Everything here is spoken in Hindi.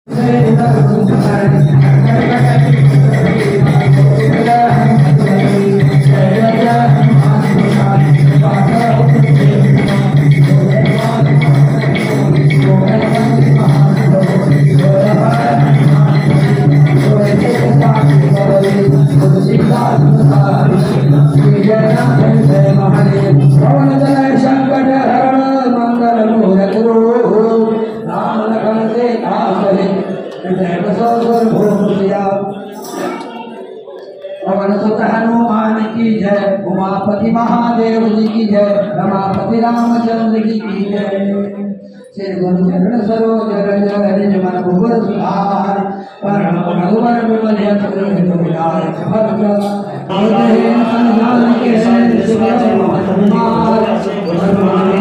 हनुमान की जय, उमापति महादेव जी की जय, रमापति रामचंद्र की जय। श्री गुरु चरण सरोज रज निज मन मुकुर सुधार, परम रघुवर विमल यश विलास भक्त संधान के